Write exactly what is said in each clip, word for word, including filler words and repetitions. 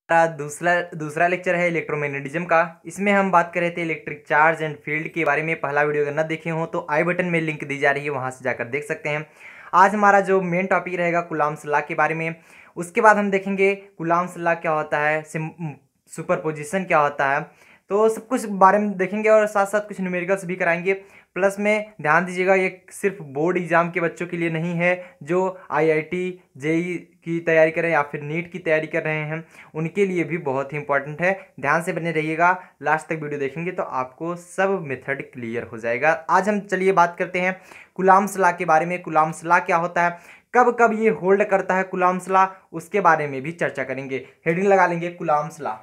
हमारा दूसरा दूसरा लेक्चर है इलेक्ट्रोमैग्नेटिज्म का। इसमें हम बात कर रहे थे इलेक्ट्रिक चार्ज एंड फील्ड के बारे में। पहला वीडियो अगर न देखे हो तो आई बटन में लिंक दी जा रही है, वहां से जाकर देख सकते हैं। आज हमारा जो मेन टॉपिक रहेगा कूलॉम्स लॉ के बारे में। उसके बाद हम देखेंगे कूलॉम्स लॉ क्या होता है, सुपरपोजिशन क्या होता है, तो सब कुछ बारे में देखेंगे और साथ साथ कुछ न्यूमेरिकल्स भी कराएंगे। प्लस में ध्यान दीजिएगा, ये सिर्फ बोर्ड एग्जाम के बच्चों के लिए नहीं है, जो आईआईटी जेई की तैयारी कर रहे हैं या फिर नीट की तैयारी कर रहे हैं उनके लिए भी बहुत ही इंपॉर्टेंट है। ध्यान से बने रहिएगा, लास्ट तक वीडियो देखेंगे तो आपको सब मेथड क्लियर हो जाएगा। आज हम चलिए बात करते हैं कूलॉम्स लॉ के बारे में। कूलॉम्स लॉ क्या होता है, कब कब ये होल्ड करता है कूलॉम्स लॉ, उसके बारे में भी चर्चा करेंगे। हेडिंग लगा लेंगे Coulomb's law.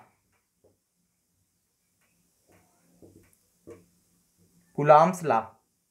Coulomb's law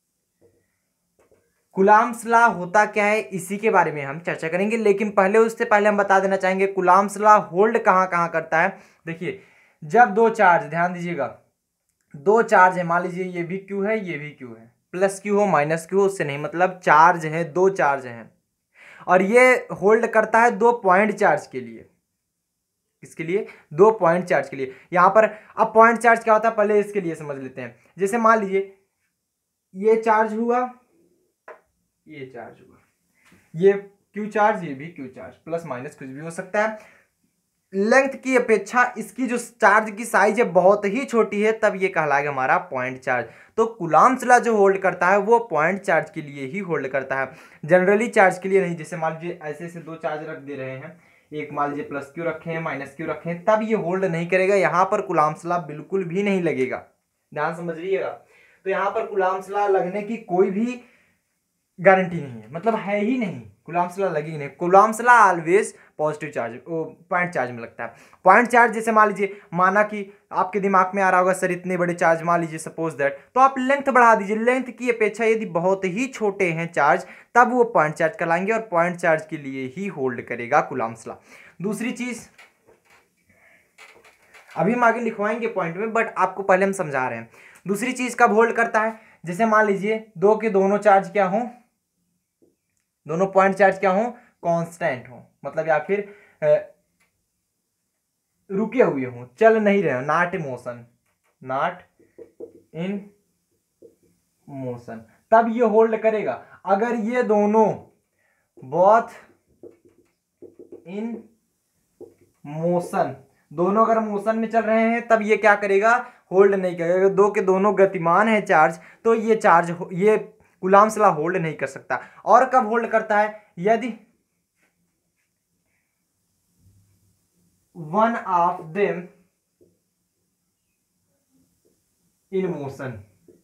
Coulomb's law होता क्या है, इसी के बारे में हम चर्चा करेंगे। लेकिन पहले उससे पहले हम बता देना चाहेंगे कूलॉम्स लॉ होल्ड कहां कहां करता है। देखिए, जब दो चार्ज, ध्यान दीजिएगा, दो चार्ज है, मान लीजिए ये भी क्यू है ये भी क्यू है, प्लस क्यू हो माइनस क्यू हो उससे नहीं मतलब, चार्ज है, दो चार्ज हैं और ये होल्ड करता है दो पॉइंट चार्ज के लिए। किसके लिए? दो पॉइंट चार्ज के लिए। यहां पर अब पॉइंट चार्ज क्या होता है पहले इसके लिए समझ लेते हैं। जैसे मान लीजिए ये चार्ज हुआ, ये चार्ज हुआ, ये क्यू चार्ज, ये भी क्यू चार्ज, प्लस माइनस कुछ भी हो सकता है। लेंथ की अपेक्षा इसकी जो चार्ज की साइज है बहुत ही छोटी है, तब ये कहलाएगा हमारा पॉइंट चार्ज। तो कूलॉम्स लॉ जो होल्ड करता है वो पॉइंट चार्ज के लिए ही होल्ड करता है, जनरली चार्ज के लिए नहीं। जैसे मान लीजिए ऐसे ऐसे दो चार्ज रख दे रहे हैं, एक मान लीजिए प्लस क्यू रखे हैं, माइनस क्यू रखे हैं, तब ये होल्ड नहीं करेगा। यहां पर कूलॉम्स लॉ बिल्कुल भी नहीं लगेगा, ध्यान समझिएगा। तो यहां पर कूलॉम्स लॉ लगने की कोई भी गारंटी नहीं है, मतलब है ही नहीं, कूलॉम्स लॉ लगेगी नहीं। Coulomb's law always positive charge, point charge में लगता है। पॉइंट चार्ज जैसे मान लीजिए, माना कि आपके दिमाग में आ रहा होगा सर इतने बड़े चार्ज, मान लीजिए सपोज दैट, तो आप लेंथ बढ़ा दीजिए। लेंथ की अपेक्षा यदि बहुत ही छोटे हैं चार्ज, तब वो पॉइंट चार्ज कहलाएंगे और पॉइंट चार्ज के लिए ही होल्ड करेगा कूलॉम्स लॉ। दूसरी चीज अभी हम आगे लिखवाएंगे पॉइंट में, बट आपको पहले हम समझा रहे हैं। दूसरी चीज कब होल्ड करता है, जैसे मान लीजिए दो के दोनों चार्ज क्या हो, दोनों पॉइंट चार्ज क्या हो, कांस्टेंट हो, मतलब या फिर रुके हुए हो, चल नहीं रहे हो, not in motion, not in motion, तब ये होल्ड करेगा। अगर ये दोनों बोथ इन मोशन, दोनों अगर मोशन में चल रहे हैं, तब ये क्या करेगा, होल्ड नहीं करेगा। दो के दोनों गतिमान है चार्ज, तो ये चार्ज ये कूलॉम्स लॉ होल्ड नहीं कर सकता। और कब होल्ड करता है, यदि one of them in motion,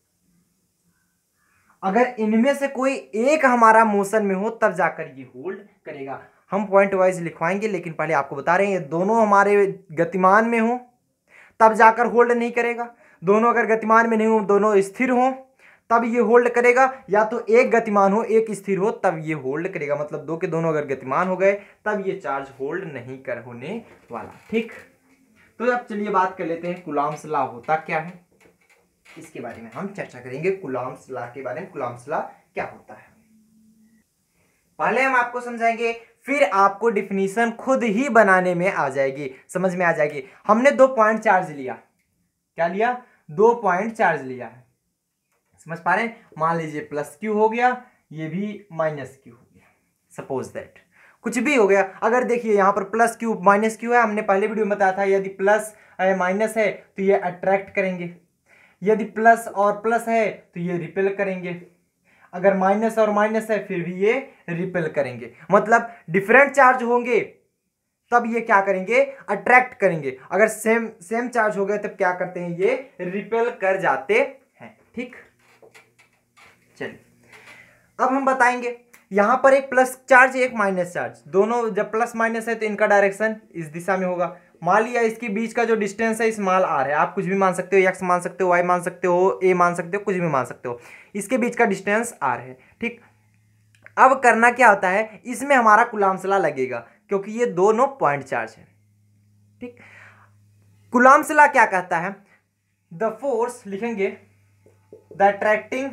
अगर इनमें से कोई एक हमारा मोशन में हो तब जाकर ये होल्ड करेगा। हम पॉइंट वाइज लिखवाएंगे, लेकिन पहले आपको बता रहे हैं ये दोनों हमारे गतिमान में हो तब जाकर होल्ड नहीं करेगा। दोनों अगर गतिमान में नहीं हो, दोनों स्थिर हो, तब ये होल्ड करेगा। या तो एक गतिमान हो एक स्थिर हो, तब ये होल्ड करेगा। मतलब दो के दोनों अगर गतिमान हो गए तब ये चार्ज होल्ड नहीं कर होने वाला। ठीक, तो अब चलिए बात कर लेते हैं कूलॉम्स लॉ होता क्या है, इसके बारे में हम चर्चा करेंगे। कूलॉम्स लॉ के बारे में, कूलॉम्स लॉ क्या होता है पहले हम आपको समझाएंगे, फिर आपको डिफिनीशन खुद ही बनाने में आ जाएगी, समझ में आ जाएगी। हमने दो पॉइंट चार्ज लिया, क्या लिया, दो पॉइंट चार्ज लिया है, समझ पा रहे हैं। मान लीजिए प्लस क्यू हो गया, ये भी माइनस क्यू हो गया, सपोज दैट कुछ भी हो गया। अगर देखिए यहाँ पर प्लस क्यू माइनस क्यू है, हमने पहले वीडियो में बताया था यदि प्लस माइनस है तो ये अट्रैक्ट करेंगे, यदि प्लस और प्लस है तो ये रिपेल करेंगे, अगर माइनस और माइनस है फिर भी ये रिपेल करेंगे। मतलब डिफरेंट चार्ज होंगे तब ये क्या करेंगे, अट्रैक्ट करेंगे। अगर सेम सेम चार्ज हो गए तब क्या करते हैं, ये रिपेल कर जाते हैं। ठीक, चलिए अब हम बताएंगे, यहां पर एक प्लस चार्ज एक माइनस चार्ज, दोनों जब प्लस माइनस है तो इनका डायरेक्शन इस दिशा में होगा। मान लिया इसके बीच का जो डिस्टेंस है स्मॉल आर है, आप कुछ भी मान सकते हो, एक्स मान सकते हो, वाई मान सकते हो, ए मान सकते हो, कुछ भी मान सकते हो, इसके बीच का डिस्टेंस आर है। ठीक, अब करना क्या होता है, इसमें हमारा कूलॉम्स लॉ लगेगा क्योंकि ये दोनों पॉइंट चार्ज है। ठीक, कूलॉम्स लॉ क्या कहता है, द फोर्स लिखेंगे, द अट्रैक्टिंग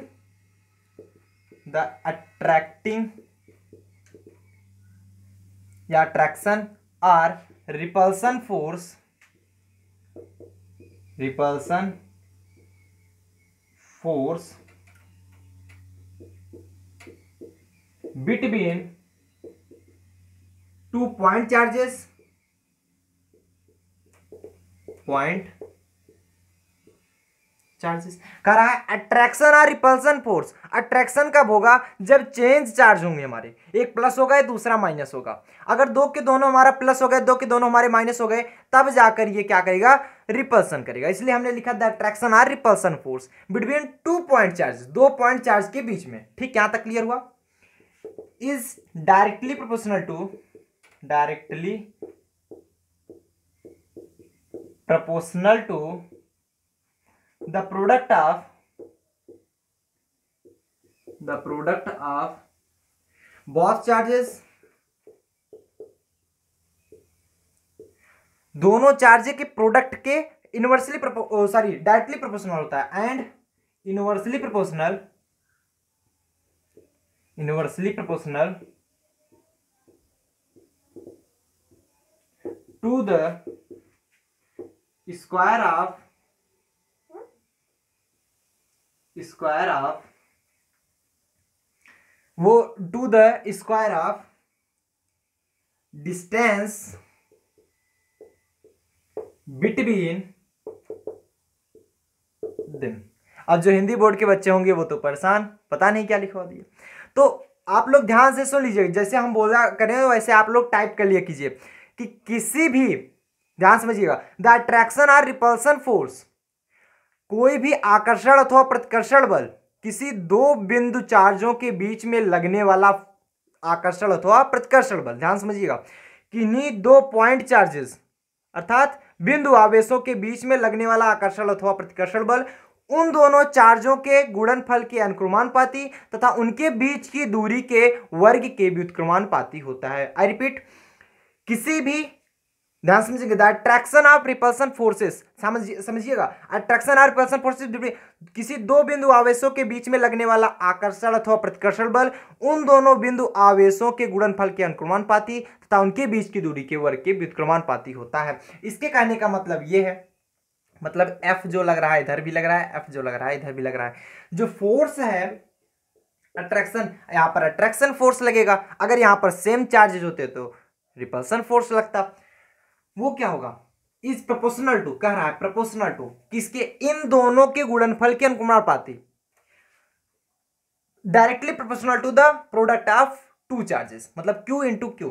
द अट्रैक्टिंग या attraction or repulsion force repulsion force between two point charges point charges कह रहा है अट्रैक्शन और रिपल्सन फोर्स। अट्रैक्शन कब होगा? जब चेंज चार्ज होंगे हमारे, एक प्लस होगा दूसरा माइनस होगा। अगर दो के दोनों हमारा प्लस हो गए, दो के दोनों हमारे माइनस हो गए, तब जाकर ये क्या करेगा? रिपल्सन करेगा। इसलिए हमने लिखा द अट्रैक्शन और repulsion force between two point charge, दो पॉइंट चार्ज के बीच में। ठीक, यहां तक क्लियर हुआ? Is directly proportional to directly proportional to the product of the product of both charges, दोनों चार्ज के प्रोडक्ट के इनवर्सली सॉरी डायरेक्टली प्रोपोर्शनल होता है and inversely proportional inversely proportional to the square of square of वो to the square of distance between them. अब जो Hindi board के बच्चे होंगे वो तो परेशान, पता नहीं क्या लिखवा दिया। तो आप लोग ध्यान से सुन लीजिए, जैसे हम बोला करें वैसे आप लोग टाइप कर लिया कीजिए कि किसी भी, ध्यान समझिएगा, द अट्रैक्शन और रिपल्सन फोर्स, कोई भी आकर्षण अथवा प्रतिकर्षण बल किसी दो बिंदु चार्जों के बीच में लगने वाला आकर्षण अथवा प्रतिकर्षण बल, ध्यान समझिएगा, किन्हीं दो पॉइंट चार्जेस अर्थात बिंदु आवेशों के बीच में लगने वाला आकर्षण अथवा प्रतिकर्षण बल उन दोनों चार्जों के गुणनफल के अनुक्रमानुपाती तथा उनके बीच की दूरी के वर्ग के व्युत्क्रमानुपाती होता है। आई रिपीट, किसी भी, ध्यान समझिएगा, the attraction of repulsion forces, समझिएगा, अट्रैक्शन और रिपल्सन फोर्सेस किसी दो बिंदु आवेशों के बीच में लगने वाला आकर्षण अथवा प्रतिकर्षण बल उन दोनों बिंदु आवेशों के गुणनफल के अनुक्रमानुपाती तथा उनके बीच की दूरी के वर्ग के व्युत्क्रमानुपाती होता है। इसके कहने का मतलब यह है, मतलब F जो लग रहा है इधर भी लग रहा है, F जो लग रहा है इधर भी लग रहा है, जो फोर्स है अट्रैक्शन, यहां पर अट्रैक्शन फोर्स लगेगा। अगर यहां पर सेम चार्जेस होते तो रिपल्सन फोर्स लगता। वो क्या होगा? इज प्रोपोर्शनल टू, कह रहा है प्रोपोर्शनल टू किसके? इन दोनों के गुणनफल के अनुक्रमानुपाती, directly proportional to the product of two charges, मतलब Q into Q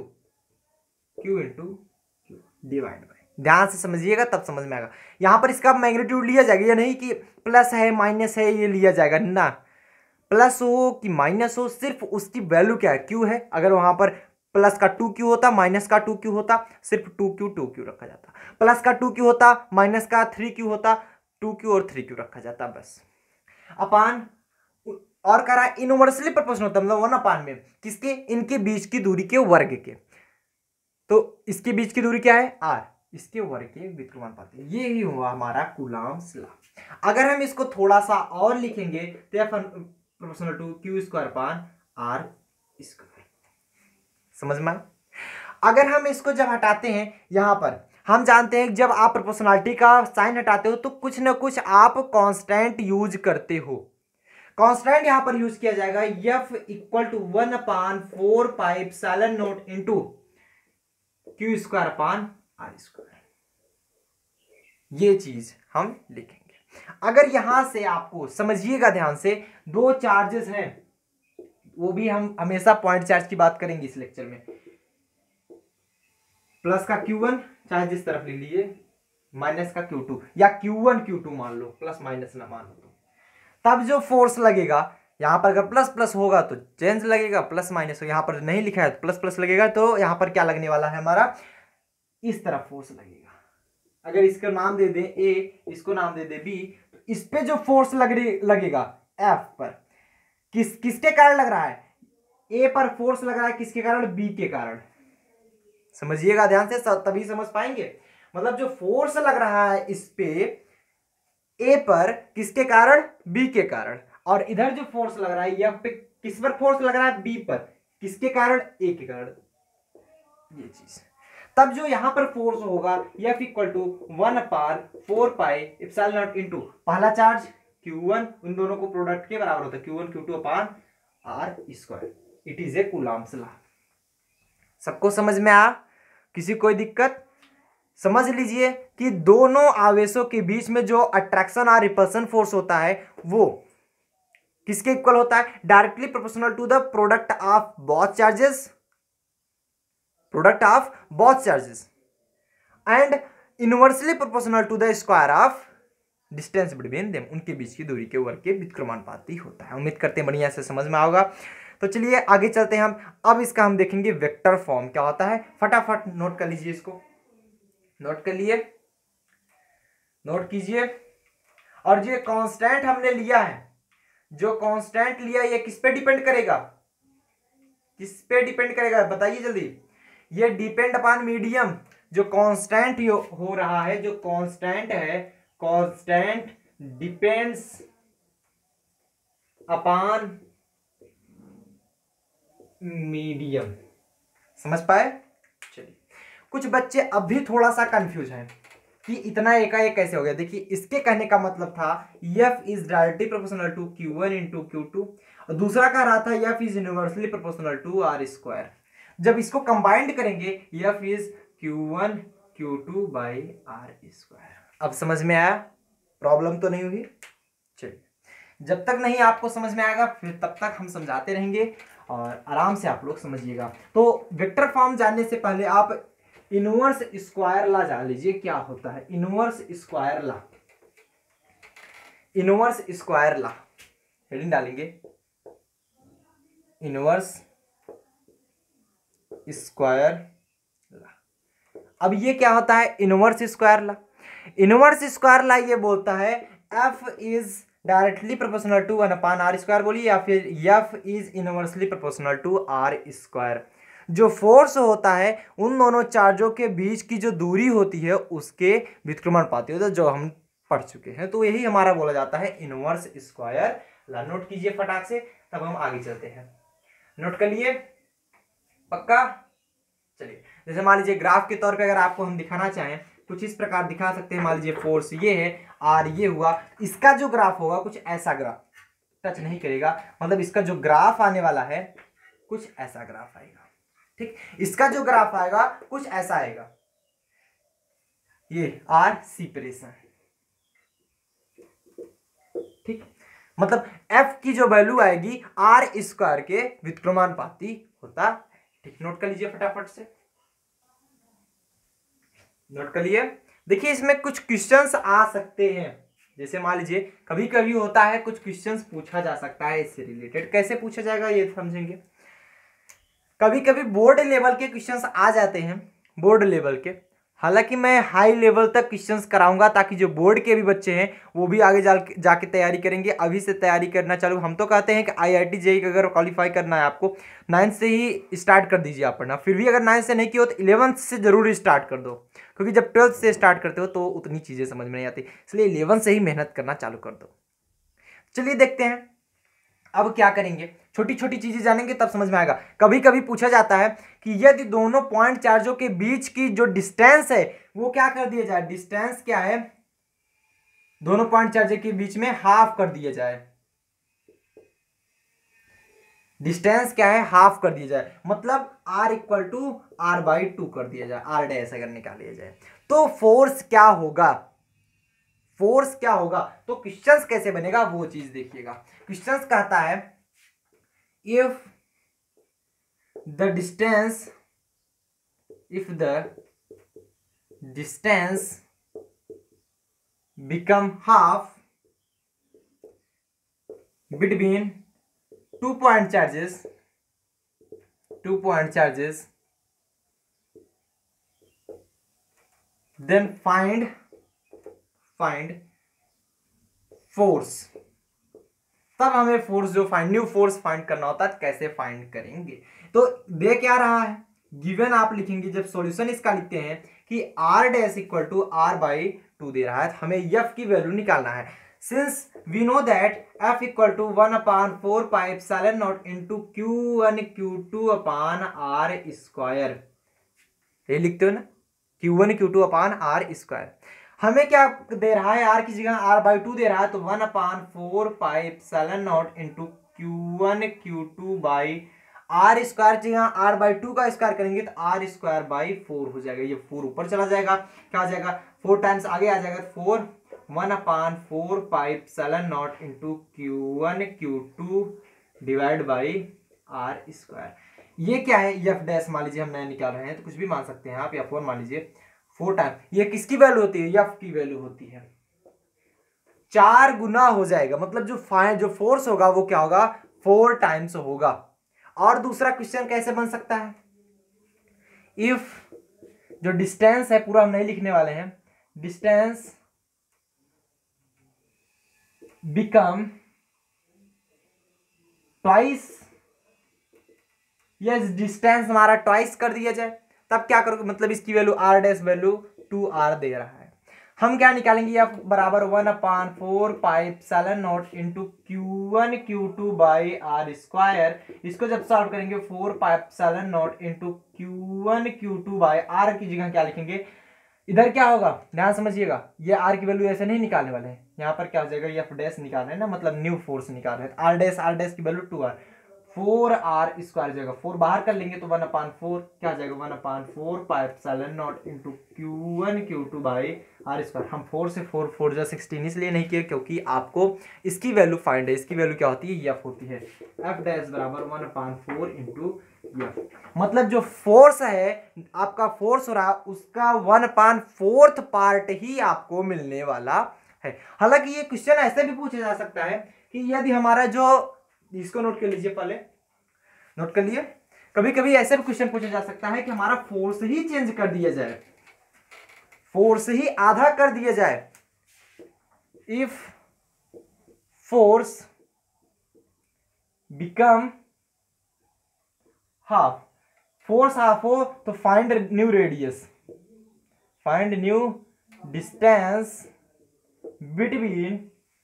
Q into Q divide by. ध्यान से समझिएगा तब समझ में आएगा। यहां पर इसका मैग्नीट्यूड लिया जाएगा, या नहीं कि प्लस है माइनस है ये लिया जाएगा ना, प्लस हो कि माइनस हो, सिर्फ उसकी वैल्यू क्या है? Q है। अगर वहां पर प्लस का टू क्यू होता, माइनस का टू क्यू होता, सिर्फ टू क्यू टू क्यू रखा जाता। प्लस का टू क्यू होता, माइनस का थ्री क्यू होता, टू क्यू और थ्री क्यू रखा जाता, बस। अपान और कह रहा है इनवर्सली प्रोपोर्शनल होता, मतलब वन अपान में किसके? इनके बीच की दूरी के वर्ग के। तो इसके बीच की दूरी क्या है? आर, इसके वर्ग के व्युत्क्रमानुपाती। ये ही हुआ हमारा कूलॉम्स लॉ। अगर हम इसको थोड़ा सा और लिखेंगे तो F proportional to Q square upon R square, समझ में? अगर हम इसको जब हटाते हैं, यहां पर हम जानते हैं जब आप प्रोपोर्शनलिटी का साइन हटाते हो तो कुछ ना कुछ आप कांस्टेंट यूज करते हो। कांस्टेंट यहां पर यूज किया जाएगा F equal to one upon four pi epsilon naught into Q square upon R square. ये चीज हम लिखेंगे। अगर यहां से आपको, समझिएगा ध्यान से, दो चार्जेस हैं, वो भी हम हमेशा पॉइंट चार्ज की बात करेंगे इस लेक्चर में। प्लस का क्यू वन चाहे जिस तरफ ले लीजिए, माइनस का क्यू टू, या क्यू वन क्यू टू मान लो, प्लस माइनस ना मान लो, तो तब जो फोर्स लगेगा यहां पर, अगर प्लस प्लस होगा तो चेंज लगेगा, प्लस माइनस हो, यहां पर नहीं लिखा है तो प्लस प्लस लगेगा, तो यहां पर क्या लगने वाला है हमारा? इस तरफ फोर्स लगेगा। अगर इसका नाम दे दें ए, इसको नाम दे दें बी, तो इस पे जो फोर्स लग लगेगा एफ पर, किस किसके कारण लग रहा है? ए पर फोर्स लग रहा है, किसके कारण? बी के कारण। समझिएगा ध्यान से, तभी समझ पाएंगे। मतलब जो फोर्स लग रहा है इस पे ए पर, किसके कारण? बी के कारण। और इधर जो फोर्स लग रहा है एफ पे, किस पर फोर्स लग रहा है? बी पर, किसके कारण? ए के कारण। ये चीज, तब जो यहां पर फोर्स होगा F equal to one upon four pi epsilon naught into पहला चार्ज क्यू वन, उन दोनों को प्रोडक्ट के बराबर होता है Q one Q two upon R square. It is a Coulomb's law. सबको समझ में आ? किसी कोई दिक्कत? समझ लीजिए कि दोनों आवेशों के बीच में जो अट्रैक्शन और रिपल्सन फोर्स होता है वो किसके इक्वल होता है? Directly proportional to the product of both charges, product of both charges and inversely proportional to the square of distance between them. उनके बीच की दूरी के वर्ग के व्युत्क्रमानुपाती होता है। उम्मीद करते हैं बढ़िया से समझ में आओगा। तो चलिए आगे चलते हैं हम। अब इसका हम देखेंगे वेक्टर फॉर्म क्या होता है। फटाफट नोट कर लीजिए, इसको नोट कर लिए, नोट कीजिए। और जो कांस्टेंट हमने लिया है, जो कांस्टेंट लिया ये किस पे डिपेंड करेगा? किस पे डिपेंड करेगा बताइए जल्दी। ये डिपेंड अपॉन मीडियम। जो कांस्टेंट हो रहा है, जो कांस्टेंट है, कांस्टेंट डिपेंड्स अपॉन मीडियम। समझ पाए? चलिए, कुछ बच्चे अब भी थोड़ा सा कंफ्यूज हैं कि इतना एकाएक कैसे हो गया। देखिए, इसके कहने का मतलब था F is directly proportional to Q one into Q two, और दूसरा कह रहा था F is universally proportional to R square. जब इसको कंबाइंड करेंगे F is Q one Q two by R square. अब समझ में आया? प्रॉब्लम तो नहीं हुई? चलिए, जब तक नहीं आपको समझ में आएगा फिर तब तक हम समझाते रहेंगे और आराम से आप लोग समझिएगा। तो वेक्टर फॉर्म जानने से पहले आप इनवर्स स्क्वायर लॉ जान लीजिए क्या होता है। Inverse square law, inverse square law heading डालेंगे, इनवर्स स्क्वायर लॉ। अब ये क्या होता है inverse square law? Inverse square law ये बोलता है F is directly proportional to one upon R square बोलिए, या फिर F is inversely proportional to R square. जो फोर्स होता है उन दोनों चार्जों के बीच की जो दूरी होती है उसके व्युत्क्रमानुपाती होता है, जो हम पढ़ चुके हैं। तो यही हमारा बोला जाता है इनवर्स स्क्वायर लॉ। नोट कीजिए फटाक से, तब हम आगे चलते हैं। नोट कर लिए? पक्का? चलिए, जैसे मान लीजिए ग्राफ के तौर पे अगर आपको हम दिखाना चाहें कुछ इस प्रकार दिखा सकते हैं। मान लीजिए फोर्स ये है, आर ये हुआ, इसका जो ग्राफ होगा कुछ ऐसा ग्राफ, टच नहीं करेगा, मतलब इसका जो ग्राफ आने वाला है कुछ ऐसा ग्राफ आएगा। ठीक, इसका जो ग्राफ आएगा कुछ ऐसा आएगा, ये आर सेपरेशन। ठीक, मतलब एफ की जो वैल्यू आएगी आर स्क्वायर के व्युत्क्रमानुपाती होता है। ठीक, नोट कर लीजिए फटाफट से, नोट कर लिए। देखिए, इसमें कुछ क्वेश्चंस आ सकते हैं। जैसे मान लीजिए कभी कभी होता है कुछ क्वेश्चंस पूछा जा सकता है इससे रिलेटेड। कैसे पूछा जाएगा ये समझेंगे। कभी कभी बोर्ड लेवल के क्वेश्चंस आ जाते हैं, बोर्ड लेवल के। हालांकि मैं हाई लेवल तक क्वेश्चंस कराऊंगा ताकि जो बोर्ड के भी बच्चे हैं वो भी आगे जा जाके तैयारी करेंगे। अभी से तैयारी करना चालू। हम तो कहते हैं कि आईआईटी जेईई का अगर क्वालिफाई करना है आपको नाइन्थ से ही स्टार्ट कर दीजिए आप पढ़ना। फिर भी अगर नाइन्थ से नहीं किया हो तो इलेवंथ से जरूर स्टार्ट कर दो, क्योंकि जब ट्वेल्थ से स्टार्ट करते हो तो उतनी चीज़ें समझ में नहीं आती, इसलिए इलेवंथ से ही मेहनत करना चालू कर दो। चलिए देखते हैं अब क्या करेंगे। छोटी छोटी चीजें जानेंगे तब समझ में आएगा। कभी कभी पूछा जाता है कि यदि दोनों पॉइंट चार्जों के बीच की जो डिस्टेंस है वो क्या कर दिया जाए। डिस्टेंस क्या है, दोनों पॉइंट चार्जों के बीच में हाफ कर दिया जाए। डिस्टेंस क्या है, हाफ कर दिया जाए, मतलब r equal to R by two कर दिया जाए, r डैश अगर निकाल लिया जाए तो फोर्स क्या होगा। फोर्स क्या होगा तो क्वेश्चंस कैसे बनेगा वो चीज देखिएगा। क्वेश्चंस कहता है if the distance if the distance become half between two point charges two point charges then find find force. तब हमें फोर्स जो फाइंड न्यू फोर्स फाइंड करना होता है, कैसे फाइंड करेंगे। तो दे क्या रहा है, गिवन आप लिखेंगे जब सॉल्यूशन इसका लिखते हैं कि r dash equal to R by two दे रहा है, हमें f की वैल्यू निकालना है। Since we know that f equal to one upon four pi epsilon naught into Q one Q two upon R square. ये लिखते हो ना, Q one Q two upon R square. हमें क्या दे रहा है, आर की जगह आर बाई टू दे रहा है, तो one upon four pi epsilon naught into Q one Q two by R square. जगह आर बाई टू का स्क्वायर करेंगे तो आर स्क्वायर बाई फोर हो जाएगा। ये फोर ऊपर चला जाएगा, क्या आ जाएगा, फोर टाइम्स आगे आ जाएगा, four one upon four pi epsilon naught into Q one Q two divide by R square. ये क्या है, एफ डैश मान लीजिए हम नया निकाल रहे हैं तो कुछ भी मान सकते हैं आप, या फोर मान लीजिए, फोर टाइम ये किसकी वैल्यू होती है, एफ की वैल्यू होती है, चार गुना हो जाएगा। मतलब जो फाइन जो फोर्स होगा वो क्या होगा, फोर टाइम्स होगा। और दूसरा क्वेश्चन कैसे बन सकता है, इफ जो डिस्टेंस है पूरा हम नहीं लिखने वाले हैं, डिस्टेंस बिकम ट्वाइस, ये डिस्टेंस हमारा ट्वाइस कर दिया जाए, तब क्या करोगे, मतलब इसकी value R dash value two R दे रहा है। हम क्या निकालेंगे, एफ बराबर one upon four pi epsilon naught into Q one Q two by R square. इसको जब सॉल्व करेंगे, four pi epsilon naught into Q one Q two by R की जगह क्या लिखेंगे, इधर क्या होगा ध्यान समझिएगा, ये आर की वैल्यू ऐसे नहीं निकालने वाले हैं, यहाँ पर क्या हो जाएगा, एफ डैश निकाल रहे हैं ना, मतलब न्यू फोर्स निकाल रहे हैं, आर डैश आर डैश की value two R, four R square जाएगा, फोर बाहर कर लेंगे तो वन अपान फोर क्या आ जाएगा, one upon four pi epsilon naught into Q one Q two by R square. हम फोर से फोर फोर जा सिक्सटीन इसलिए नहीं किया क्योंकि आपको इसकी वैल्यू फाइंड है, इसकी वैल्यू क्या होती है, एफ होती है, एफ डैश बराबर one upon four into F. मतलब जो फोर्स है आपका, फोर्स हो रहा है उसका वन अपान फोर्थ पार्ट ही आपको मिलने वाला है। हालांकि ये क्वेश्चन ऐसे भी पूछा जा सकता है कि यदि हमारा जो, इसको नोट कर लीजिए, पहले नोट कर लिए, कभी कभी ऐसे भी क्वेश्चन पूछा जा सकता है कि हमारा फोर्स ही चेंज कर दिया जाए, फोर्स ही आधा कर दिया जाए। If force become half, force half हो तो find new radius, find new distance between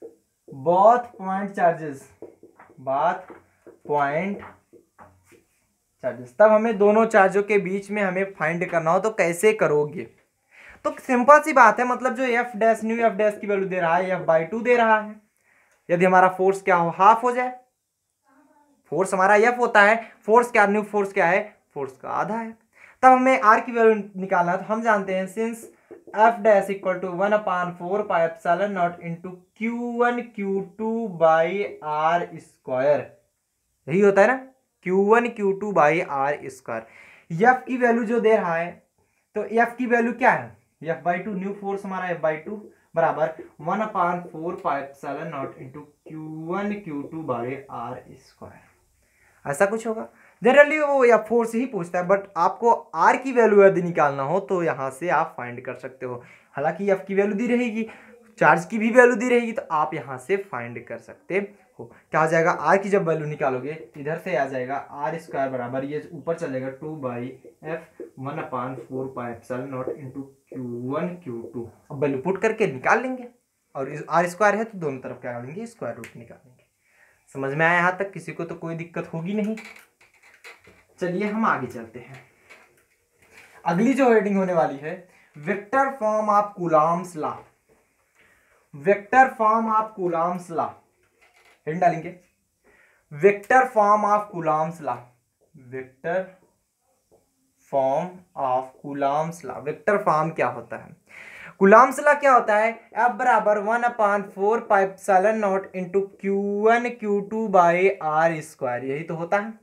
both point charges, both point charges. तब हमें दोनों चार्जों के बीच में हमें फाइंड करना हो तो कैसे करोगे, तो सिंपल सी बात है, मतलब जो F dash new F dash की वैल्यू दे रहा है, एफ बाई टू दे रहा है, यदि हमारा फोर्स क्या हो, हाफ हो जाए, फोर्स हमारा एफ होता है, फोर्स क्या, न्यू फोर्स क्या है, फोर्स का आधा है, तब हमें आर की वैल्यू निकालना है। तो हम जानते हैं since F dash equal to one upon four pi epsilon naught into Q one Q two by R square, यही होता है ना, Q one Q two by R square. F की वैल्यू जो दे रहा है, तो एफ की वैल्यू क्या है, F by two, new force हमारा एफ बाई टू बराबर one upon four pi epsilon naught into Q one Q two by R square, ऐसा कुछ होगा। जनरली वो या फोर्स ही पूछता है, बट आपको आर की वैल्यू यदि निकालना हो तो यहाँ से आप फाइंड कर सकते हो। हालांकि एफ की वैल्यू दी रहेगी, चार्ज की भी वैल्यू दी रहेगी, तो आप यहाँ से फाइंड कर सकते हो। क्या आ जाएगा, आर की जब वैल्यू निकालोगे इधर से आ जाएगा आर स्क्वायर बराबर, ये ऊपर चलेगा two by F one upon four pi epsilon naught into Q one Q two. अब वैल्यू पुट करके निकाल लेंगे, और आर स्क्वायर है तो दोनों तरफ क्या करेंगे, स्क्वायर रूट निकालेंगे। समझ में आया यहाँ तक, किसी को तो कोई दिक्कत होगी नहीं। चलिए हम आगे चलते हैं। अगली जो हेडिंग होने वाली है, vector form of Coulomb's law, vector form of Coulomb's law, heading डालेंगे vector form of Coulomb's law, vector form of Coulomb's law. Vector form क्या होता है, कूलॉम्स लॉ क्या होता है, F बराबर one upon four pi epsilon naught into Q one Q two by R square, यही तो होता है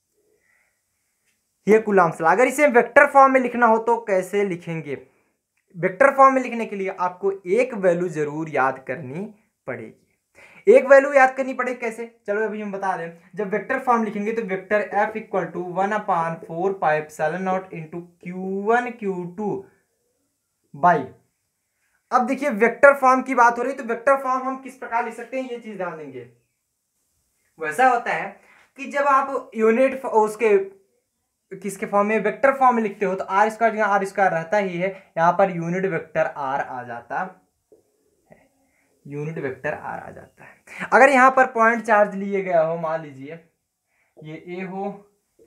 ये कूलॉम्स लॉ। अगर इसे वेक्टर फॉर्म में लिखना हो तो कैसे लिखेंगे, वेक्टर फॉर्म में लिखने के लिए आपको एक वैल्यू जरूर याद करनी पड़ेगी। एक वैल्यू याद करनी पड़ेगी कैसे, चलो अभी हम बता दें। जब वेक्टर फॉर्म लिखेंगे तो vector F equal to one upon four pi epsilon naught into Q one Q two by, अब देखिए वेक्टर फॉर्म की बात हो रही है तो वेक्टर फॉर्म हम किस प्रकार लिख सकते हैं, ये चीज ध्यान देंगे। वैसा होता है कि जब आप यूनिट उसके किसके फॉर्म में, वेक्टर फॉर्म में लिखते हो तो आर स्क्वायर जगह आर स्क्वायर रहता ही है, यहाँ पर यूनिट वेक्टर आर आ जाता है, यूनिट वेक्टर आर आ जाता है। अगर यहाँ पर पॉइंट चार्ज लिए गया हो, मान लीजिए ये ए हो,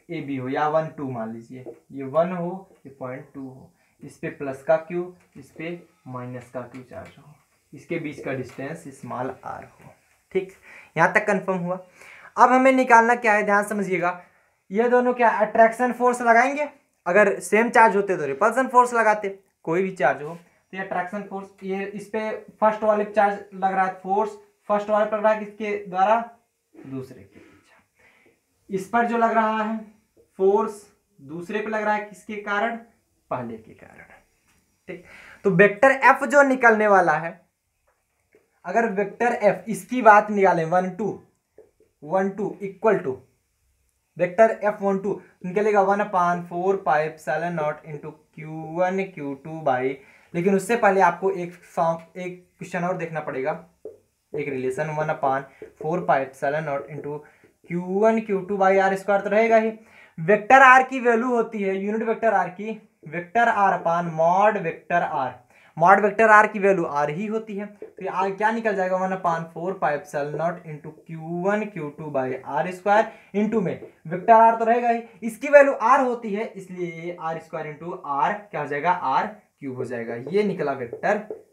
ए बी हो या वन टू मान लीजिए, ये वन हो ये पॉइंट टू हो, इस पे प्लस का क्यू इस पे माइनस का क्यू चार्ज हो, इसके बीच का डिस्टेंस स्मॉल आर हो। ठीक, यहाँ तक कंफर्म हुआ। अब हमें निकालना क्या है, ध्यान समझिएगा। ये दोनों क्या अट्रैक्शन फोर्स लगाएंगे, अगर सेम चार्ज होते तो रिपल्सन फोर्स लगाते, कोई भी चार्ज हो तो ये अट्रैक्शन फोर्स, ये इस पे फर्स्ट वाले चार्ज लग रहा है फोर्स, फर्स्ट वाले पर लग रहा है किसके द्वारा, दूसरे के बीच। इस पर जो लग रहा है फोर्स दूसरे पे लग रहा है किसके कारण, पहले के कारण। ठीक, तो वेक्टर एफ जो निकलने वाला है, अगर वेक्टर एफ इसकी बात निकालें one two one two equal to vector F one two निकलेगा one upon four pi seven naught into Q one Q two by, लेकिन उससे पहले आपको एक फॉर्म एक क्वेश्चन और देखना पड़ेगा, एक relation one upon four pi seven naught into Q one Q two by R square तो रहेगा ही। वेक्टर आर की वैल्यू होती है यूनिट वेक्टर आर की vector R upon mod vector R, mod vector R की वैल्यू आर ही होती है, तो आर क्या निकल जाएगा one upon four pi epsilon naught into Q one Q two by R square into में वेक्टर आर तो रहेगा ही, इसकी वैल्यू आर होती है इसलिए ये आर स्क्वायर इंटू आर क्या हो जाएगा, आर क्यूब हो जाएगा। ये निकला वेक्टर।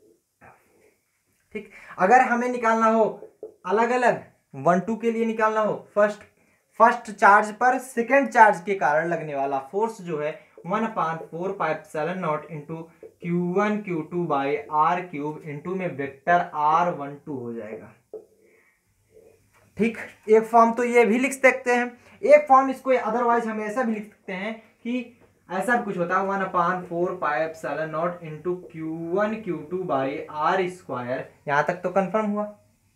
ठीक, अगर हमें निकालना हो अलग अलग वन टू के लिए निकालना हो, फर्स्ट फर्स्ट चार्ज पर सेकेंड चार्ज के कारण लगने वाला फोर्स जो है one upon four pi seven naught into Q one Q two by R cube into में वेक्टर आर वन टू हो जाएगा। ठीक, एक फॉर्म तो ये भी लिख सकते हैं, एक फॉर्म इसको अदरवाइज हम ऐसा भी लिख सकते हैं कि ऐसा भी कुछ होता है one upon four pi seven naught into Q one Q two by R square. यहां तक तो कंफर्म हुआ।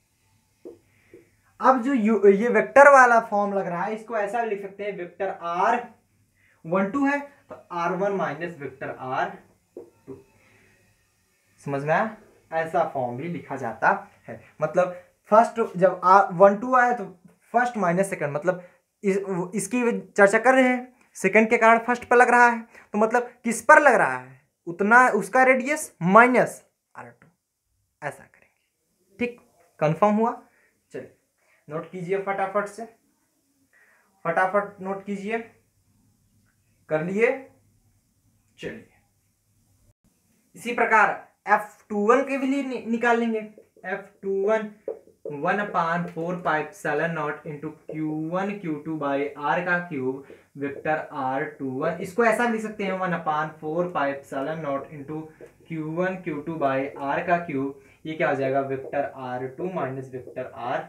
अब जो ये वेक्टर वाला फॉर्म लग रहा है इसको ऐसा भी लिख सकते हैं, वेक्टर आर वन टू है तो R one minus vector R two, समझ में आया? ऐसा फॉर्म भी लिखा जाता है। मतलब फर्स्ट जब आर वन टू आए तो फर्स्ट माइनस सेकंड, मतलब इस, इसकी चर्चा कर रहे हैं, सेकंड के कारण फर्स्ट पर लग रहा है तो मतलब किस पर लग रहा है उतना उसका रेडियस माइनस आर टू, ऐसा करेंगे। ठीक, कंफर्म हुआ? चलिए नोट कीजिए फटाफट से, फटाफट नोट कीजिए, कर लिए? चलिए इसी प्रकार एफ टू वन के भी लिए नि, निकाल लेंगे। F two one one upon four pi seven naught into Q one Q two by R का cube vector R two one, इसको ऐसा लिख सकते हैं one upon four pi seven naught into Q one Q two by R का cube, ये क्या हो जाएगा vector R two minus vector R.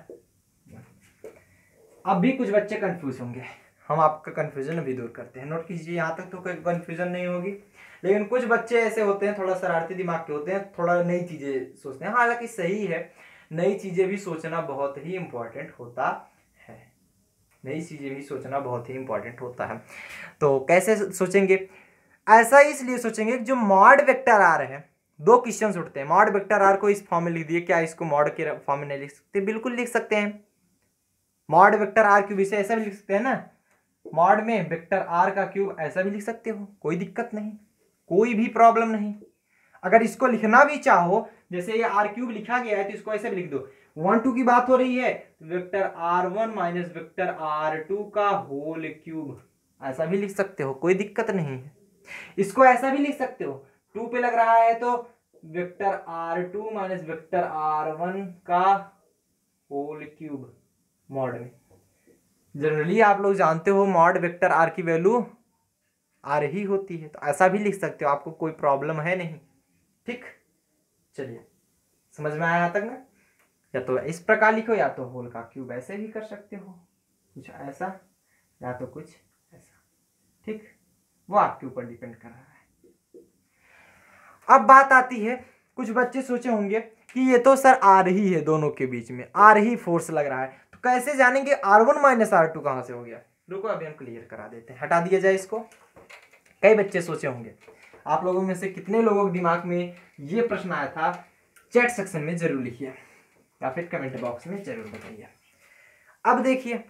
अब भी कुछ बच्चे कंफ्यूज होंगे, हम आपका कंफ्यूजन अभी दूर करते हैं। नोट कीजिए, यहाँ तक तो कोई कंफ्यूजन नहीं होगी, लेकिन कुछ बच्चे ऐसे होते हैं थोड़ा शरारती दिमाग के होते हैं, थोड़ा नई चीजें सोचते हैं। हालांकि सही है, नई चीजें भी सोचना बहुत ही इंपॉर्टेंट होता है, नई चीजें भी सोचना बहुत ही इंपॉर्टेंट होता है। तो कैसे सोचेंगे? ऐसा इसलिए सोचेंगे जो मॉड वेक्टर आर है, दो क्वेश्चन उठते हैं। मॉड वेक्टर आर को इस फॉर्म में लिख दिए, क्या इसको मॉड के फॉर्म में नहीं लिख सकते? बिल्कुल लिख सकते हैं। मॉड वेक्टर आर क्यूब इसे ऐसा भी लिख सकते हैं ना, मॉड में वेक्टर आर का क्यूब ऐसा भी लिख सकते हो, कोई दिक्कत नहीं, कोई भी प्रॉब्लम नहीं। अगर इसको लिखना भी चाहो, जैसे ये आर क्यूब लिखा गया है तो इसको ऐसे भी लिख दो, वन टू की बात हो रही है vector R one minus vector R two का होल क्यूब, ऐसा भी लिख सकते हो, कोई दिक्कत नहीं है। इसको ऐसा भी लिख सकते हो, टू पे लग रहा है तो vector R two minus vector R one का होल क्यूब। मॉड में जनरली आप लोग जानते हो मॉड वेक्टर आर की वैल्यू आर ही होती है, तो ऐसा भी लिख सकते हो, आपको कोई प्रॉब्लम है नहीं। ठीक, चलिए समझ में आया तक ना? या तो इस प्रकार लिखो या तो होल का क्यूब ऐसे भी कर सकते हो, कुछ ऐसा या तो कुछ ऐसा। ठीक, वो आपके ऊपर डिपेंड कर रहा है। अब बात आती है, कुछ बच्चे सोचे होंगे कि ये तो सर आर ही है, दोनों के बीच में आर ही फोर्स लग रहा है, तो कैसे जानेंगे R one minus R two कहां से हो गया? रुको अभी हम क्लियर करा देते हैं, हटा दिया जाए इसको। कई बच्चे सोचे होंगे, आप लोगों में से कितने लोगों के दिमाग में ये प्रश्न आया था, चैट सेक्शन में जरूर लिखिए या फिर कमेंट बॉक्स में जरूर बताइए। अब देखिए,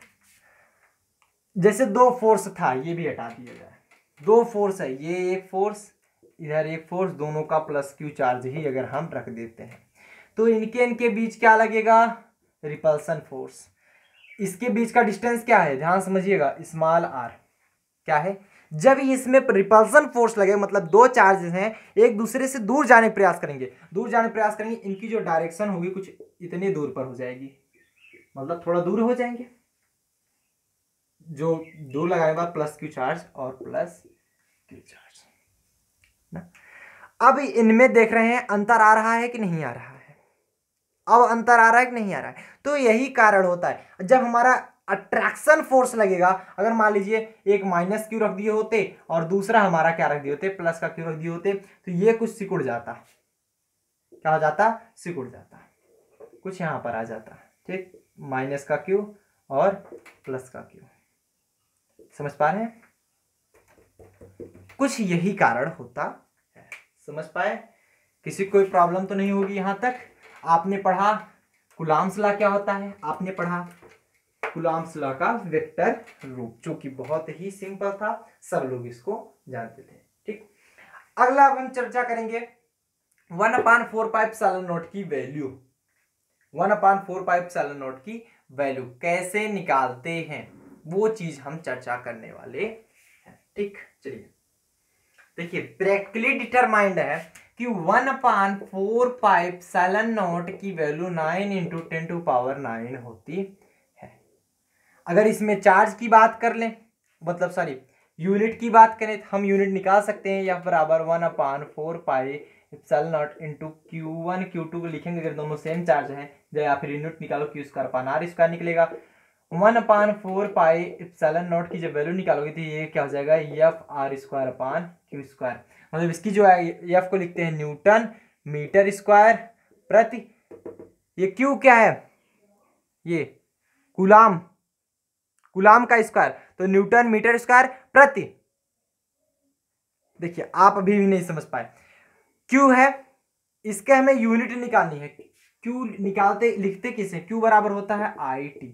जैसे दो फोर्स था, ये भी हटा दिया जाए, दो फोर्स है, ये एक फोर्स इधर एक फोर्स, दोनों का प्लस क्यू चार्ज ही अगर हम रख देते हैं तो इनके इनके बीच क्या लगेगा? Repulsion force. इसके बीच का डिस्टेंस क्या है? ध्यान समझिएगा, स्मॉल आर। क्या है, जब इसमें रिपल्सन फोर्स लगे, मतलब दो चार्जेस हैं एक दूसरे से दूर जाने का प्रयास करेंगे, दूर जाने का प्रयास करेंगे, इनकी जो डायरेक्शन होगी कुछ इतनी दूर पर हो जाएगी, मतलब थोड़ा दूर हो जाएंगे, जो दूर लगाने के बाद प्लस क्यू चार्ज और प्लस क्यू चार्ज ना। अब इनमें देख रहे हैं अंतर आ रहा है कि नहीं आ रहा है, अब अंतर आ रहा है कि नहीं आ रहा है। तो यही कारण होता है जब हमारा अट्रैक्शन फोर्स लगेगा, अगर मान लीजिए एक माइनस क्यू रख दिए होते और दूसरा हमारा क्या रख दिए होते, प्लस का क्यू रख दिए होते, तो ये कुछ सिकुड़ जाता, क्या हो जाता, सिकुड़ जाता, कुछ यहां पर आ जाता, ठीक, माइनस का क्यू और प्लस का क्यू, समझ पा रहे हैं, कुछ यही कारण होता है, समझ पाए, किसी कोई प्रॉब्लम तो नहीं होगी यहां तक। आपने पढ़ा कूलॉम्स लॉ क्या होता है, आपने पढ़ा कूलॉम्स लॉ का वेक्टर रूप, जो कि बहुत ही सिंपल था, सब लोग इसको जानते थे, ठीक। अगला अब हम चर्चा करेंगे one upon four pi epsilon naught की value, one upon four pi epsilon naught की वैल्यू कैसे निकालते हैं, वो चीज हम चर्चा करने वाले हैं, ठीक। चलिए देखिए, प्रैक्टिकली डिटरमाइंड है कि one upon four pi epsilon naught की value nine into ten to power nine होती है। अगर इसमें चार्ज की बात कर लें, मतलब सॉरी यूनिट की बात करें, तो हम यूनिट निकाल सकते हैं, या बराबर one upon four pi epsilon naught into Q one Q two को लिखेंगे, अगर दोनों सेम चार्ज हैं, या फिर यूनिट निकालो Q square upon R square निकलेगा। One upon four pi epsilon naught की जब वैल्यू निकालोगे तो ये क्या हो जाएगा, F R square upon Q square, मतलब इसकी जो है एफ को लिखते हैं न्यूटन मीटर स्क्वायर प्रति, ये क्यू क्या है, ये कूलाम, कूलाम का स्क्वायर, तो न्यूटन मीटर स्क्वायर प्रति, देखिए आप अभी भी नहीं समझ पाए, क्यू है, इसके हमें यूनिट निकालनी है, क्यू निकालते लिखते किसे, क्यू बराबर होता है आई टी,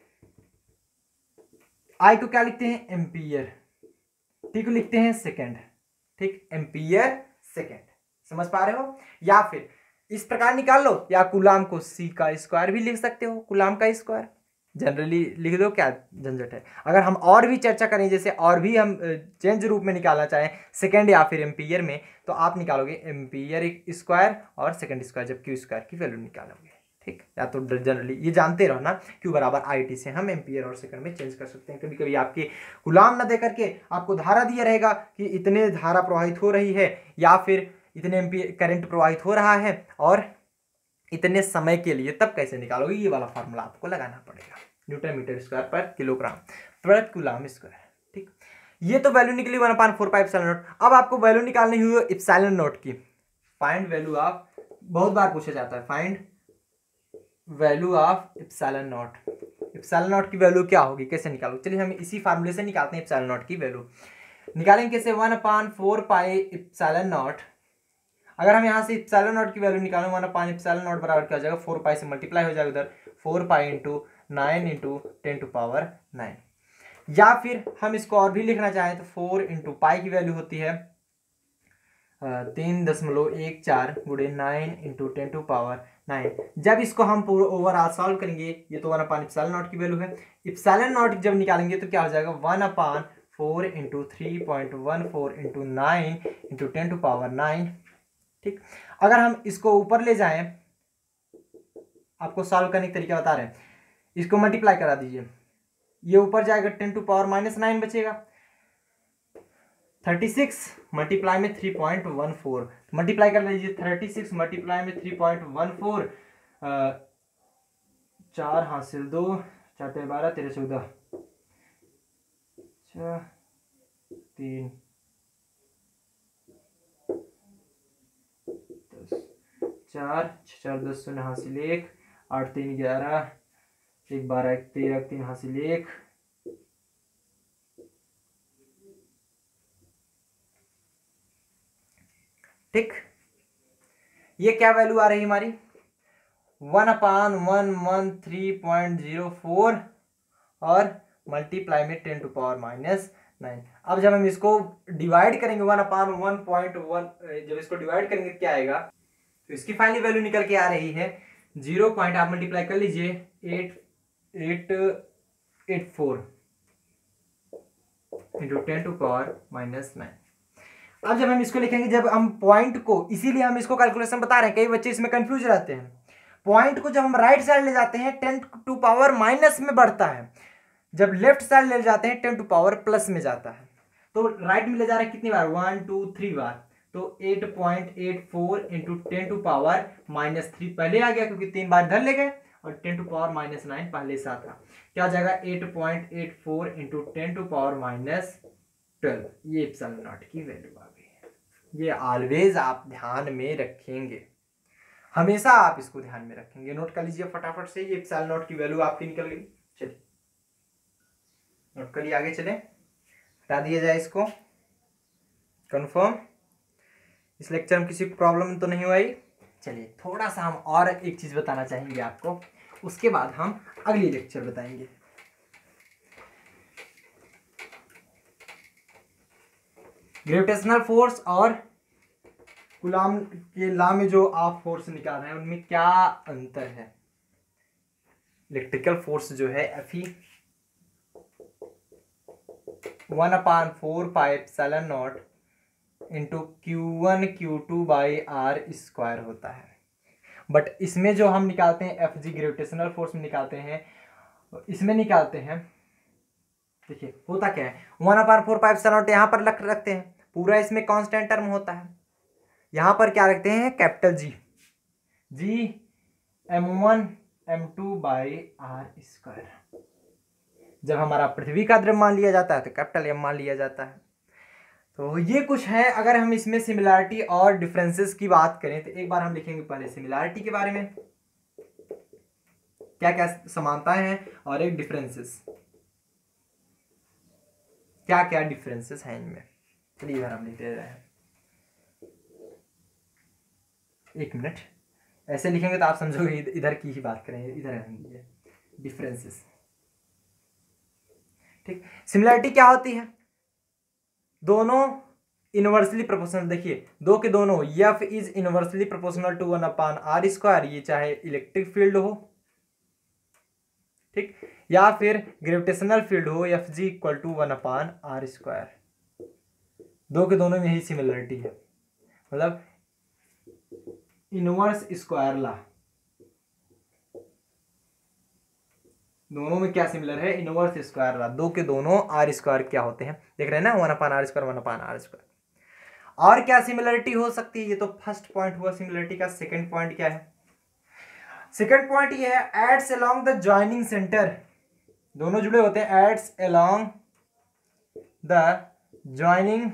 आई को क्या लिखते हैं, एम्पियर, टी को लिखते हैं सेकेंड, ठीक, एम्पियर सेकेंड, समझ पा रहे हो। या फिर इस प्रकार निकाल लो, या कूलाम को सी का स्क्वायर भी लिख सकते हो, कूलाम का स्क्वायर जनरली लिख दो, क्या झंझट है। अगर हम और भी चर्चा करें, जैसे और भी हम चेंज रूप में निकालना चाहें सेकेंड या फिर एम्पियर में, तो आप निकालोगे एम्पियर स्क्वायर और सेकेंड स्क्वायर, जब क्यू स्क्वायर की वैल्यू निकालोगे, ठीक। या तो जनरली ये जानते रहो ना, क्यू बराबर आई टी से हम एम्पियर और सेकंड में चेंज कर सकते हैं। कभी कभी आपके गुलाम ना दे करके आपको धारा दिया रहेगा कि इतने धारा प्रवाहित हो रही है, या फिर इतने एम्पियर करंट प्रवाहित हो रहा है और इतने समय के लिए, तब कैसे निकालोगे, ये वाला फार्मूला आपको लगाना पड़ेगा, न्यूटन मीटर स्क्वायर पर किलोग्राम प्रति कूलाम स्क्वायर, ठीक। ये तो वैल्यू निकली one upon four pi epsilon naught. अब आपको वैल्यू निकालनी हुई एप्सिलॉन नॉट की, फाइंड वैल्यू ऑफ, बहुत बार पूछा जाता है, find value of epsilon naught, epsilon naught की वैल्यू क्या होगी, कैसे निकालो, चलिए हम इसी फार्मूले से निकालते हैं एप्सिलॉन नॉट की वैल्यू। निकालेंगे कैसे, one upon four pi epsilon naught, अगर हम यहाँ से एप्सिलॉन नॉट की वैल्यू निकालें, वन अपान एप्सिलॉन नॉट बराबर क्या हो जाएगा, फोर पाई से मल्टीप्लाई हो जाएगा उधर, four pi into nine into ten to power nine, या फिर हम इसको और भी लिखना चाहें तो फोर इंटू पाई की वैल्यू होती है तीन दशमलव एक चार गुड़े nine into ten to power nine. जब इसको हम पूरा ओवरऑल सॉल्व करेंगे, ये तो वन अपान एप्सिलॉन नॉट की वैल्यू है, एप्सिलॉन नॉट जब निकालेंगे तो क्या हो जाएगा, one upon four into three point one four into nine into ten to power nine, ठीक। अगर हम इसको ऊपर ले जाएं, आपको सॉल्व करने का तरीका बता रहे हैं, इसको मल्टीप्लाई करा दीजिए, ये ऊपर जाएगा ten to power minus nine बचेगा, थर्टी सिक्स मल्टीप्लाई में three point one four, multiply कर लीजिए, थर्टी सिक्स मल्टीप्लाई में थ्री पॉइंट वन फोर, चार हासिल दो, चार तेरह बारह, तेरह चौदह, तीन दस, चार चार दस शून्य हासिल एक, आठ तीन ग्यारह, एक बारह एक तेरह, तीन हासिल एक, ठीक। ये क्या वैल्यू आ रही हमारी, one upon one one three point zero four और मल्टीप्लाई में ten to power minus nine. अब जब हम इसको डिवाइड करेंगे, one upon one point one, जब इसको डिवाइड करेंगे क्या आएगा, तो इसकी फाइनली वैल्यू निकल के आ रही है जीरो पॉइंट, आप मल्टीप्लाई कर लीजिए, eight eight eight four, into ten to power minus nine. अब जब हम इसको लिखेंगे, जब हम पॉइंट को, इसीलिए हम इसको कैलकुलेशन बता रहे हैं, कई बच्चे इसमें कंफ्यूज रहते हैं। पॉइंट को जब हम राइट साइड ले जाते हैं टेन टू पावर माइनस में बढ़ता है, जब लेफ्ट साइड ले जाते हैं टेन टू पावर प्लस में जाता है। तो राइट में ले जा रहे हैं कितनी बार, वन टू थ्री बार, तो eight point eight four into ten to power minus three पहले आ गया क्योंकि तीन बार इधर ले गए, और ten to power minus nine पहले से था। क्या हो जाएगा, eight point eight four into ten to power minus twelve. ये एप्सिलॉन नॉट की वैल्यू आ गई। ये ऑलवेज आप ध्यान में रखेंगे, हमेशा आप इसको ध्यान में रखेंगे। नोट कर लीजिए फटाफट से, ये एप्सिलॉन नॉट की वैल्यू आपकी निकल गई। चलिए नोट करिए, आगे चले, हटा दिया जाए इसको, कंफर्म। इस लेक्चर में किसी को प्रॉब्लम तो नहीं हुई। चलिए थोड़ा सा हम और एक चीज बताना चाहेंगे आपको, उसके बाद हम अगली लेक्चर बताएंगे। ग्रेविटेशनल फोर्स और कूलॉम के लॉ में जो आप फोर्स निकाल रहे हैं उनमें क्या अंतर है। इलेक्ट्रिकल फोर्स जो है F E one upon four pi epsilon naught into Q one Q two by R square होता है। बट इसमें जो हम निकालते हैं एफ जी ग्रेविटेशनल फोर्स में निकालते हैं, इसमें निकालते हैं, देखिए होता क्या है, one upon four pi epsilon naught यहाँ पर रख रखते हैं, पूरा इसमें कांस्टेंट टर्म होता है। यहाँ पर क्या रखते हैं, capital G, G M one M two by R square. जब हमारा पृथ्वी का द्रव्यमान लिया जाता है तो कैपिटल एम मान लिया जाता है। तो ये कुछ है। अगर हम इसमें सिमिलरिटी और डिफरेंसेस की बात करें तो एक बार हम लिखेंगे पहले सिमिलरिटी के बारे में, क्या क्या समानताएं हैं, और एक डिफरेंसेस, क्या क्या डिफरेंसेस हैं इनमें। चलिए इधर हम लिखते रहे हैं, एक मिनट, ऐसे लिखेंगे तो आप समझोगे इधर की ही बात करें, इधर है डिफरेंसेस। ठीक, सिमिलरिटी क्या होती है, दोनों इनवर्सली प्रोपोर्शनल। देखिए दो के दोनों, F is inversely proportional to one upon R square, ये चाहे इलेक्ट्रिक फील्ड हो, ठीक, या फिर ग्रेविटेशनल फील्ड हो, F G equal to one upon R square. दो के दोनों में यही सिमिलरिटी है, मतलब इनवर्स स्क्वायर ला, दोनों में क्या सिमिलर है, इनवर्स स्क्वायर ला। दो के दोनों आर स्क्वायर क्या होते हैं, देख रहे हैं ना, one upon R square, one upon R square. और क्या सिमिलरिटी हो सकती है, ये तो फर्स्ट पॉइंट हुआ सिमिलरिटी का। सेकंड पॉइंट क्या है, सेकंड पॉइंट ये है, acts along the joining centre, दोनों जुड़े होते हैं, acts along the joining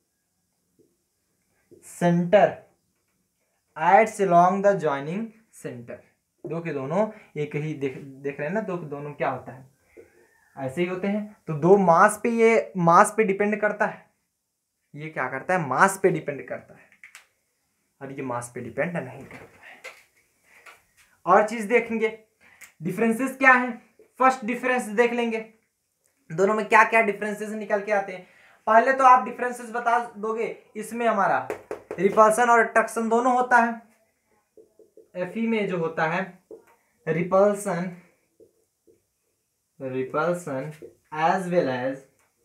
centre, acts along the joining centre. दो के दोनों एक ही, देख देख रहे हैं ना, दो के दोनों क्या होता है, ऐसे ही होते हैं। तो दो मास पे, ये मास पे डिपेंड करता है, ये क्या करता है, मास पे डिपेंड करता है, और ये मास पे डिपेंड नहीं करता है। और चीज देखेंगे, डिफरेंसेस क्या है। फर्स्ट डिफरेंस देख लेंगे, दोनों में क्या क्या डिफरेंसेस निकल के आते हैं। पहले तो आप डिफरेंसेस बता दोगे, इसमें हमारा रिपल्सन और अट्रैक्शन दोनों होता है। एफ ई में जो होता है repulsion, repulsion as well as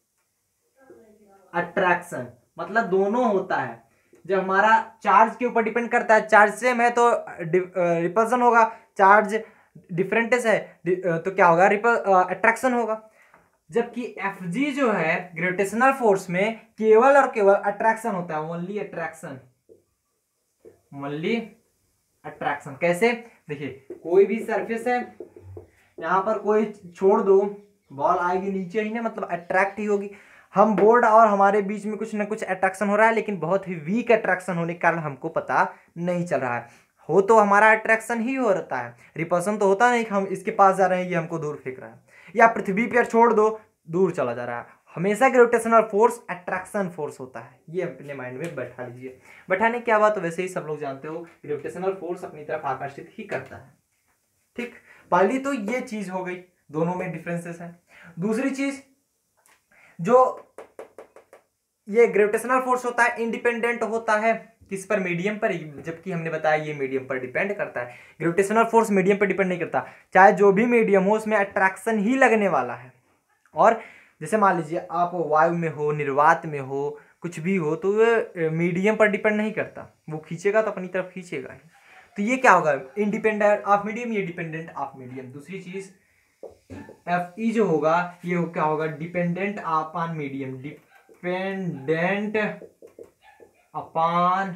attraction, मतलब दोनों होता है। जब हमारा चार्ज के ऊपर डिपेंड करता है, चार्ज सेम है तो रिपल्सन होगा, चार्ज डिफरेंट है तो क्या होगा, रिपल अट्रैक्शन होगा। जबकि एफ जी जो है ग्रेविटेशनल फोर्स में केवल और केवल अट्रैक्शन होता है, ओनली अट्रैक्शन, ओनली अट्रैक्शन। कैसे, देखिए कोई भी सरफेस है, यहाँ पर कोई छोड़ दो, बॉल आएगी नीचे ही ना, मतलब अट्रैक्ट ही होगी। हम बोर्ड और हमारे बीच में कुछ ना कुछ अट्रैक्शन हो रहा है, लेकिन बहुत ही वीक अट्रैक्शन होने के कारण हमको पता नहीं चल रहा है। हो तो हमारा अट्रैक्शन ही हो रहता है, रिपल्सन तो होता नहीं कि हम इसके पास जा रहे हैं, ये हमको दूर फेंक रहा है, या पृथ्वी पर छोड़ दो दूर चला जा रहा है। हमेशा ग्रेविटेशनल फोर्स अट्रैक्शन फोर्स होता है, ये अपने माइंड में बैठा लीजिए। बैठाने की क्या बात, तो वैसे ही सब लोग जानते हो, ग्रेविटेशनल फोर्स अपनी तरफ आकर्षित ही करता है। ठीक, पहली तो ये चीज हो गई, दोनों में डिफरेंसेस है। दूसरी चीज, जो ये ग्रेविटेशनल फोर्स होता है इंडिपेंडेंट होता है किस पर, मीडियम पर, जबकि हमने बताया ये मीडियम पर डिपेंड करता है। ग्रेविटेशनल फोर्स मीडियम पर डिपेंड नहीं करता, चाहे जो भी मीडियम हो उसमें अट्रैक्शन ही लगने वाला है। और जैसे मान लीजिए आप वायु में हो, निर्वात में हो, कुछ भी हो, तो वो मीडियम पर डिपेंड नहीं करता, वो खींचेगा तो अपनी तरफ खींचेगा ही। तो ये क्या होगा, इंडिपेंडेंट ऑफ मीडियम, ये डिपेंडेंट ऑफ मीडियम। दूसरी चीज एफ ई जो होगा ये हो, क्या होगा, dependent upon medium, dependent upon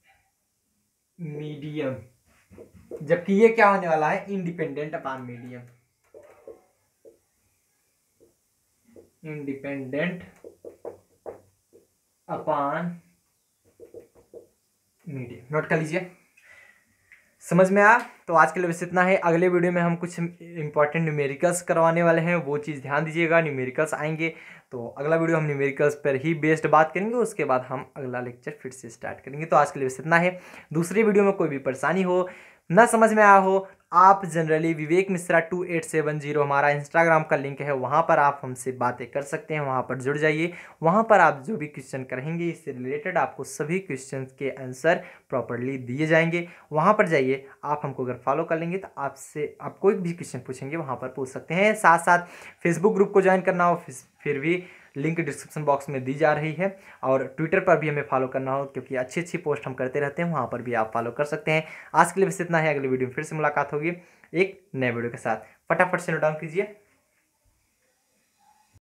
medium, जबकि ये क्या होने वाला है, independent upon medium, independent upon medium. Note कर लीजिए, समझ में आया। तो आज के लिए बस इतना है। अगले वीडियो में हम कुछ इंपॉर्टेंट न्यूमेरिकल्स करवाने वाले हैं, वो चीज़ ध्यान दीजिएगा। न्यूमेरिकल्स आएंगे तो अगला वीडियो हम न्यूमेरिकल्स पर ही बेस्ड बात करेंगे, उसके बाद हम अगला लेक्चर फिर से स्टार्ट करेंगे। तो आज के लिए बस इतना है। दूसरी वीडियो में कोई भी परेशानी हो, ना समझ में आया हो, आप generally Vivek Mishra two eight seven zero हमारा इंस्टाग्राम का लिंक है, वहाँ पर आप हमसे बातें कर सकते हैं, वहाँ पर जुड़ जाइए। वहाँ पर आप जो भी क्वेश्चन करेंगे इससे रिलेटेड आपको सभी क्वेश्चन के आंसर प्रॉपरली दिए जाएंगे। वहाँ पर जाइए, आप हमको अगर फॉलो कर लेंगे तो आपसे आप कोई भी क्वेश्चन पूछेंगे वहाँ पर पूछ सकते हैं। साथ साथ फेसबुक ग्रुप को ज्वाइन करना हो फिर भी लिंक डिस्क्रिप्शन बॉक्स में दी जा रही है, और ट्विटर पर भी हमें फॉलो करना हो क्योंकि अच्छी अच्छी पोस्ट हम करते रहते हैं, वहाँ पर भी आप फॉलो कर सकते हैं। आज के लिए बस इतना है, अगले वीडियो में फिर से मुलाकात होगी एक नए वीडियो के साथ। फटाफट से नोट डाउन कीजिए।